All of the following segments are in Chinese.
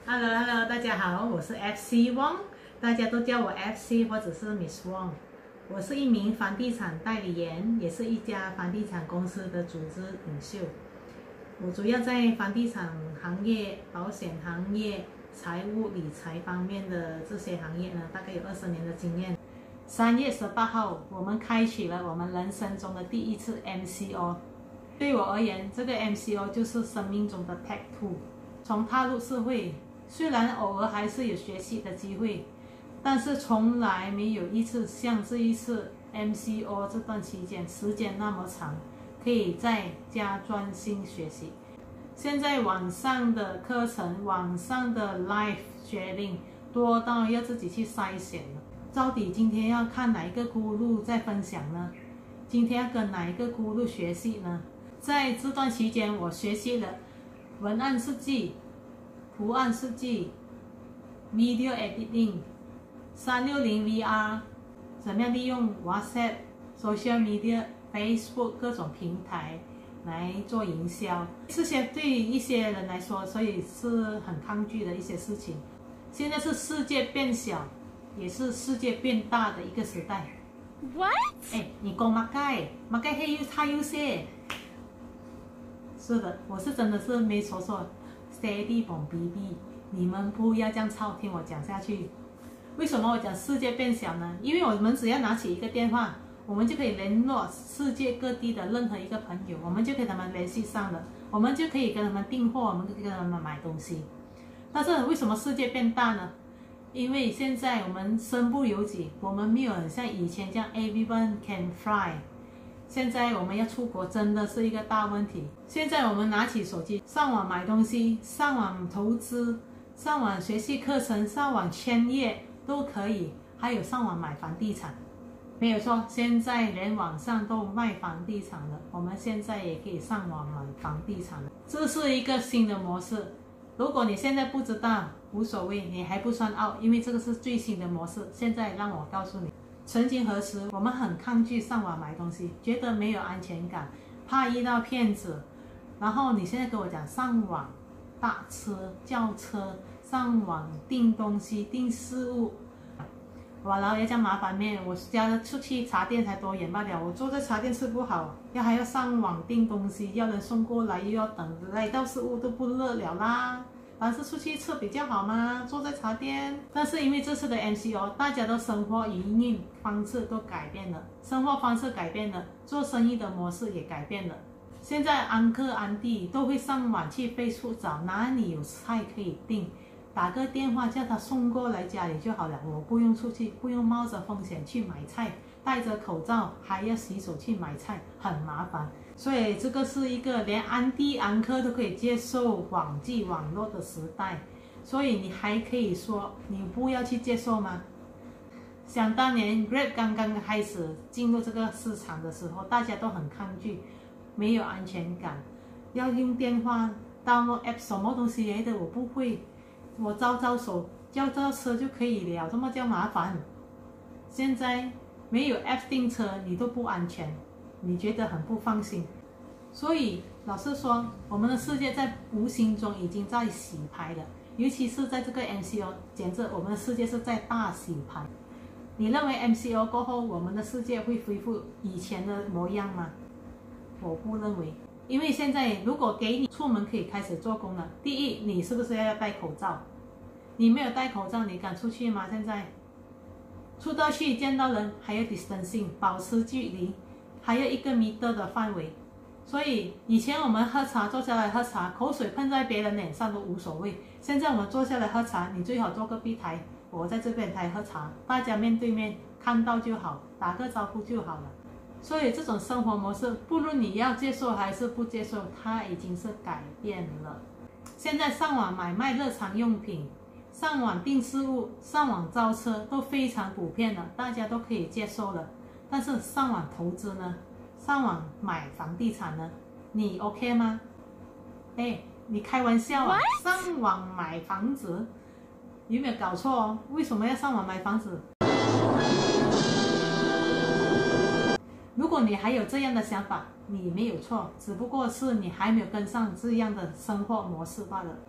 Hello，大家好，我是 FC Wong， 大家都叫我 FC 或者是 Miss Wong。我是一名房地产代理人，也是一家房地产公司的组织领袖。我主要在房地产行业、保险行业、财务理财方面的这些行业呢，大概有20年的经验。3月18号，我们开启了我们人生中的第一次 MCO。对我而言，这个 MCO 就是生命中的 Take 2。从踏入社会，虽然偶尔还是有学习的机会，但是从来没有一次像这一次 MCO 这段期间时间那么长，可以在家专心学习。现在网上的课程、网上的 live 学令多到要自己去筛选了。到底今天要看哪一个咕噜在分享呢？今天要跟哪一个咕噜学习呢？在这段期间，我学习了文案设计、图案设计、Video Editing、360VR， 怎么样利用 WhatsApp、Social Media、Facebook 各种平台来做营销。这些对于一些人来说，所以是很抗拒的一些事情。现在是世界变小，也是世界变大的一个时代。 What？ 你讲马盖黑又他又些。是的，我是真的是没说错 ，steady from BB， 你们不要这样吵，听我讲下去。为什么我讲世界变小呢？因为我们只要拿起一个电话，我们就可以联络世界各地的任何一个朋友，我们就可以跟他们联系上了，我们就可以跟他们订货，我们可以跟他们买东西。但是为什么世界变大呢？因为现在我们身不由己，我们没有很像以前这样 everyone can fly。现在我们要出国真的是一个大问题。现在我们拿起手机上网买东西、上网投资、上网学习课程、上网签约都可以，还有上网买房地产。没有错，现在连网上都卖房地产了，我们现在也可以上网买房地产了。这是一个新的模式。如果你现在不知道，无所谓，你还不算 out， 因为这个是最新的模式。现在让我告诉你。曾经何时，我们很抗拒上网买东西，觉得没有安全感，怕遇到骗子。然后你现在跟我讲上网打车、叫车，上网订东西、订事物，哇，然后要这样麻烦面。我家出去茶店才多远罢了，我坐在茶店吃不好，还要上网订东西，要人送过来又要等，来到事物都不热了啦。但是出去吃比较好嘛，坐在茶店。但是因为这次的 MCO， 大家的生活营运方式都改变了，生活方式改变了，做生意的模式也改变了。现在安客安地都会上网去Facebook找哪里有菜可以订，打个电话叫他送过来家里就好了，我不用出去，不用冒着风险去买菜，戴着口罩还要洗手去买菜，很麻烦。所以这个是一个连安地安客都可以接受网际网络的时代，所以你还可以说你不要去接受吗？想当年 Grab 刚刚开始进入这个市场的时候，大家都很抗拒，没有安全感，要用电话 download app 什么东西来的我不会，我招手叫车就可以了，这么叫麻烦。现在没有 app 订车你都不安全，你觉得很不放心。所以老实说，我们的世界在无形中已经在洗牌了，尤其是在这个 MCO， 简直我们的世界是在大洗牌。你认为 MCO 过后我们的世界会恢复以前的模样吗？我不认为。因为现在如果给你出门可以开始做工了，第一，你是不是要戴口罩？你没有戴口罩你敢出去吗？现在出到去见到人还要 distancing 保持距离，还要1个meter的范围。所以以前我们喝茶坐下来喝茶，口水喷在别人脸上都无所谓。现在我们坐下来喝茶，你最好坐个壁台，我在这边台喝茶，大家面对面看到就好，打个招呼就好了。所以这种生活模式，不论你要接受还是不接受，它已经是改变了。现在上网买卖日常用品，上网订事物，上网招车都非常普遍了，大家都可以接受了。但是上网投资呢？上网买房地产呢？你 OK 吗？你开玩笑啊？ 上网买房子有没有搞错哦？为什么要上网买房子？如果你还有这样的想法，你没有错，只不过是你还没有跟上这样的生活模式罢了。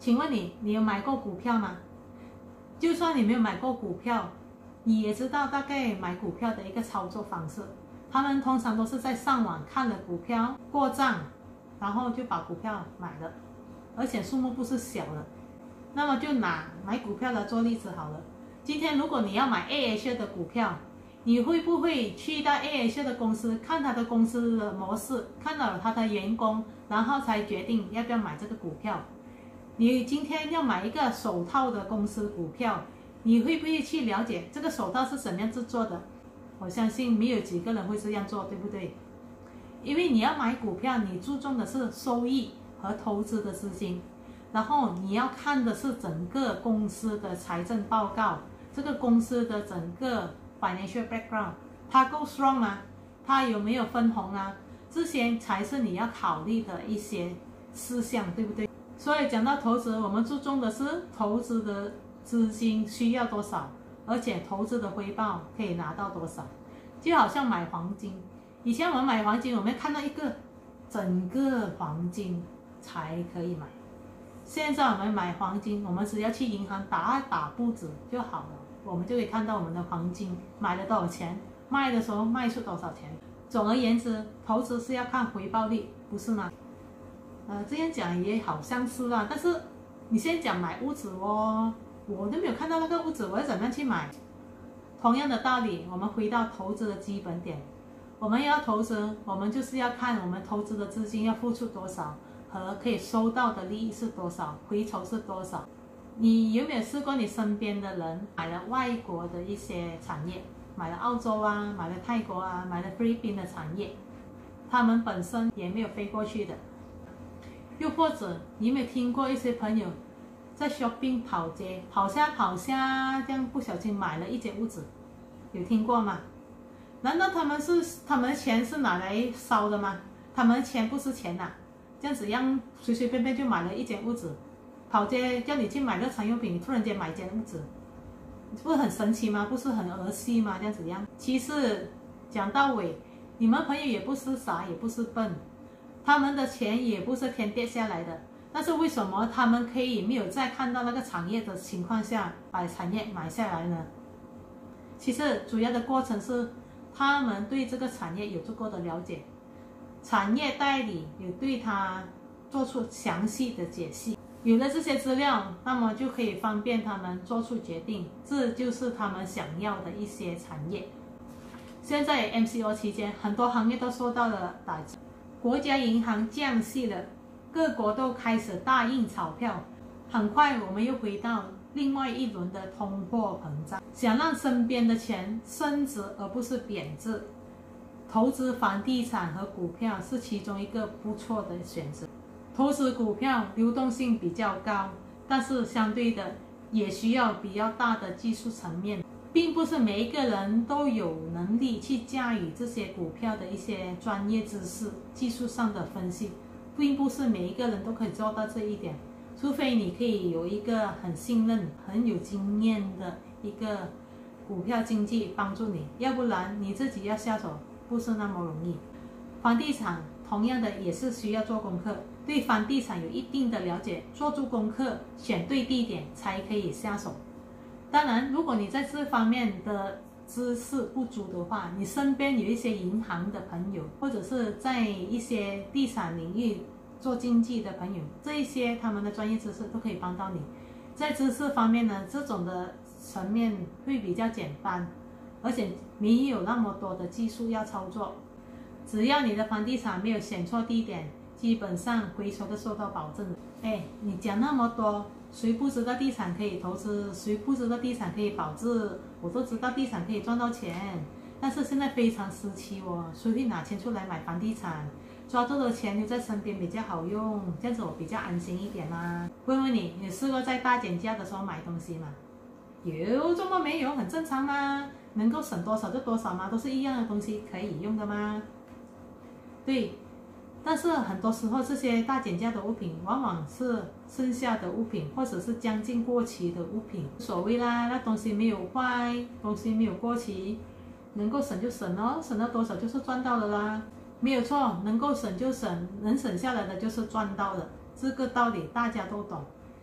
请问你有买过股票吗？就算你没有买过股票，你也知道大概买股票的一个操作方式。他们通常都是在上网看了股票过账，然后就把股票买了，而且数目不是小的。那么就拿买股票来做例子好了。今天如果你要买 AH 的股票，你会不会去到 AH 的公司看他的公司的模式，看到他的员工，然后才决定要不要买这个股票？你今天要买一个手套的公司股票，你会不会去了解这个手套是怎么样制作的？我相信没有几个人会这样做，对不对？因为你要买股票，你注重的是收益和投资的资金，然后你要看的是整个公司的财政报告，这个公司的整个 financial background， 它够 strong 吗？它有没有分红啊？这些才是你要考虑的一些事项，对不对？所以讲到投资，我们注重的是投资的资金需要多少，而且投资的回报可以拿到多少。就好像买黄金，以前我们买黄金，我们看到一个整个黄金才可以买。现在我们买黄金，我们只要去银行打一打步子就好了，我们就可以看到我们的黄金买了多少钱，卖的时候卖出多少钱。总而言之，投资是要看回报率，不是吗？这样讲也好像是啦，但是你先讲买屋子哦，我都没有看到那个屋子，我要怎么样去买？同样的道理，我们回到投资的基本点，我们要投资，我们就是要看我们投资的资金要付出多少，和可以收到的利益是多少，回酬是多少。你有没有试过你身边的人买了外国的一些产业，买了澳洲啊，买了泰国啊，买了菲律宾的产业，他们本身也没有飞过去的。又或者你有没有听过一些朋友在 shopping 跑街，跑下这样不小心买了一间屋子，有听过吗？难道他们的钱是拿来烧的吗？他们的钱不是钱这样子让随随便便就买了一间屋子，跑街叫你去买日常用品，你突然间买一间屋子，不是很神奇吗？不是很儿戏吗？这样子样。其实讲到尾，你们朋友也不是傻，也不是笨，他们的钱也不是天跌下来的。但是为什么他们可以没有在看到那个产业的情况下把产业买下来呢？其实主要的过程是他们对这个产业有足够的了解，产业代理有对他做出详细的解析，有了这些资料，那么就可以方便他们做出决定，这就是他们想要的一些产业。现在 MCO 期间，很多行业都受到了打击，国家银行降息了，各国都开始大印钞票，很快我们又回到另外一轮的通货膨胀。想让身边的钱升值而不是贬值，投资房地产和股票是其中一个不错的选择。投资股票流动性比较高，但是相对的也需要比较大的技术层面，并不是每一个人都有能力去驾驭这些股票的一些专业知识、技术上的分析，并不是每一个人都可以做到这一点，除非你可以有一个很信任、很有经验的一个股票经纪帮助你，要不然你自己要下手不是那么容易。房地产同样的也是需要做功课，对房地产有一定的了解，做足功课，选对地点才可以下手。当然，如果你在这方面的知识不足的话，你身边有一些银行的朋友，或者是在一些地产领域做经纪的朋友，这一些他们的专业知识都可以帮到你。在知识方面呢，这种的层面会比较简单，而且没有那么多的技术要操作。只要你的房地产没有选错地点，基本上回收都受到保证的。你讲那么多，谁不知道地产可以投资？谁不知道地产可以保值？我都知道地产可以赚到钱，但是现在非常时期哦，谁会拿钱出来买房地产？抓住的钱留在身边比较好用，这样子我比较安心一点嘛。问问你，你试过在大减价的时候买东西吗？有，这么没有很正常吗？能够省多少就多少吗？都是一样的东西可以用的吗？对，但是很多时候这些大减价的物品往往是剩下的物品，或者是将近过期的物品。所谓啦，那东西没有坏，东西没有过期，能够省就省哦，省到多少就是赚到了啦，没有错，能够省就省，能省下来的就是赚到了，这个道理大家都懂。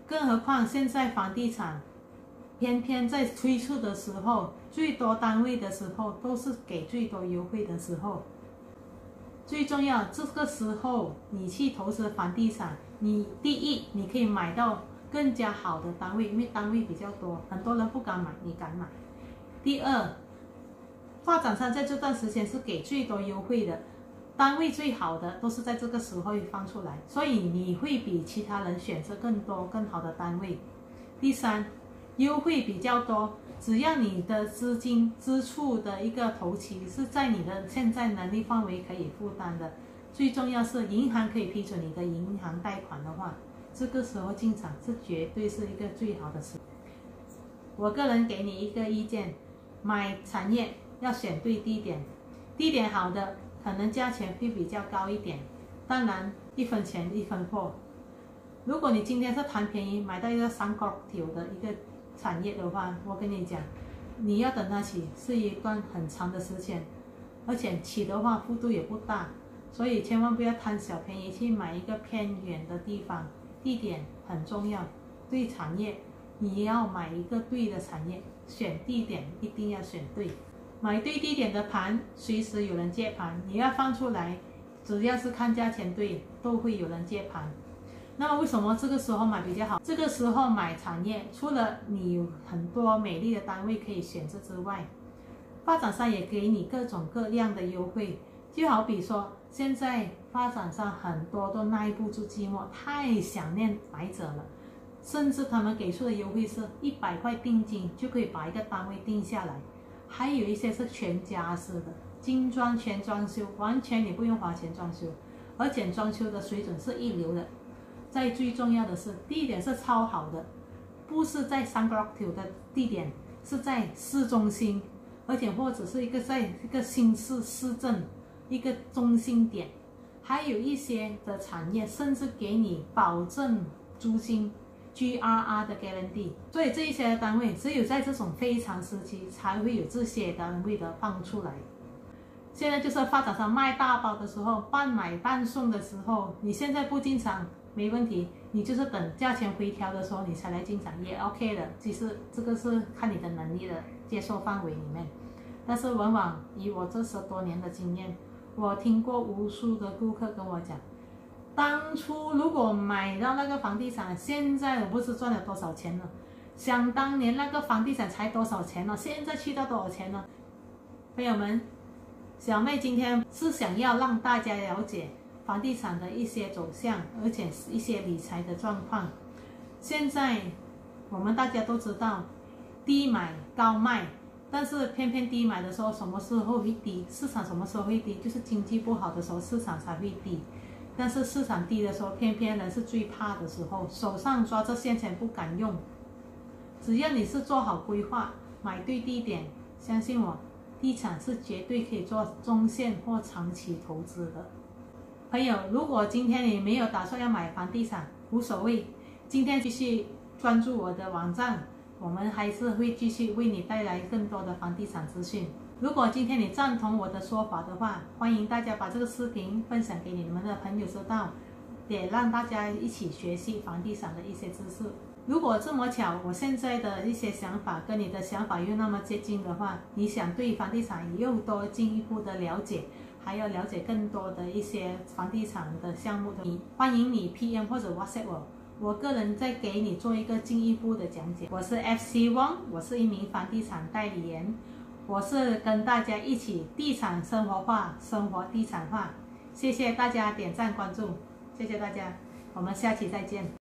更何况现在房地产偏偏在推出的时候，最多单位的时候都是给最多优惠的时候。最重要，这个时候你去投资房地产，你第一你可以买到更加好的单位，因为单位比较多，很多人不敢买，你敢买。第二，发展商在这段时间是给最多优惠的，单位最好的都是在这个时候放出来，所以你会比其他人选择更多更好的单位。第三，优惠比较多，只要你的资金支出的一个头期是在你的现在能力范围可以负担的，最重要是银行可以批准你的银行贷款的话，这个时候进场是绝对是一个最好的时候。我个人给你一个意见，买产业要选对地点，地点好的可能价钱会比较高一点，当然一分钱一分货。如果你今天是贪便宜买到一个三角条的一个产业的话，我跟你讲，你要等它起是一段很长的时间，而且起的话幅度也不大，所以千万不要贪小便宜去买一个偏远的地方。地点很重要，对产业你要买一个对的产业，选地点一定要选对，买对地点的盘随时有人接盘，你要放出来，只要是看价钱对，都会有人接盘。那么为什么这个时候买比较好？这个时候买产业，除了你有很多美丽的单位可以选择之外，发展商也给你各种各样的优惠。就好比说，现在发展商很多都耐不住寂寞，太想念买者了，甚至他们给出的优惠是100块定金就可以把一个单位定下来，还有一些是全家式的精装全装修，完全你不用花钱装修，而且装修的水准是一流的。再最重要的是地点是超好的，不是在三角条的地点，是在市中心，而且或者是在一个新市镇一个中心点，还有一些的产业甚至给你保证租金 GRR 的 guarantee， 所以这一些单位只有在这种非常时期才会有这些单位的放出来。现在就是发展商卖大包的时候，半买半送的时候，你现在不进场没问题，你就是等价钱回调的时候你才来进场也 OK 的，其实这个是看你的能力的接受范围里面。但是往往以我这10多年的经验，我听过无数的顾客跟我讲，当初如果买到那个房地产，现在我不知赚了多少钱了，想当年那个房地产才多少钱呢，现在去到多少钱呢？朋友们，小妹今天是想要让大家了解房地产的一些走向，而且是一些理财的状况。现在我们大家都知道低买高卖，但是偏偏低买的时候什么时候会低？市场什么时候会低？就是经济不好的时候市场才会低，但是市场低的时候偏偏人是最怕的时候，手上抓着现钱不敢用。只要你是做好规划，买对地点，相信我，地产是绝对可以做中线或长期投资的。朋友，如果今天你没有打算要买房地产，无所谓，今天继续关注我的网站，我们还是会继续为你带来更多的房地产资讯。如果今天你赞同我的说法的话，欢迎大家把这个视频分享给你们的朋友知道，也让大家一起学习房地产的一些知识。如果这么巧，我现在的一些想法跟你的想法又那么接近的话，你想对房地产又多进一步的了解，还要了解更多的一些房地产的项目的，欢迎你 PM 或者 WhatsApp 我个人再给你做一个进一步的讲解。我是 FC Wong， 我是一名房地产代理人，我是跟大家一起地产生活化，生活地产化。谢谢大家点赞关注，谢谢大家，我们下期再见。